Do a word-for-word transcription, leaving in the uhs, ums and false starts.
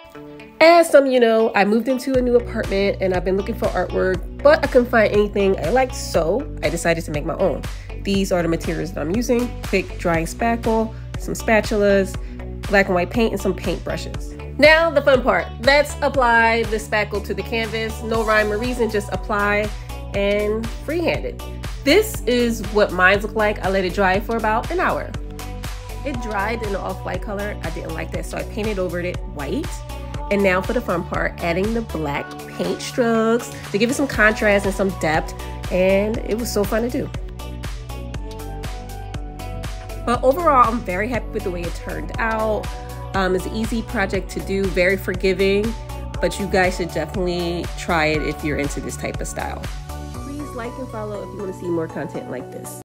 As some of you know, I moved into a new apartment and I've been looking for artwork, but I couldn't find anything I liked, so I decided to make my own. These are the materials that I'm using: quick drying spackle, some spatulas, black and white paint, and some paint brushes. Now the fun part. Let's apply the spackle to the canvas. No rhyme or reason, just apply and freehand it. This is what mine look like. I let it dry for about an hour. It dried in an off-white color. I didn't like that, so I painted over it white. And now for the fun part, adding the black paint strokes to give it some contrast and some depth, and it was so fun to do. But overall, I'm very happy with the way it turned out. Um, it's an easy project to do, very forgiving, but you guys should definitely try it if you're into this type of style. Please like and follow if you want to see more content like this.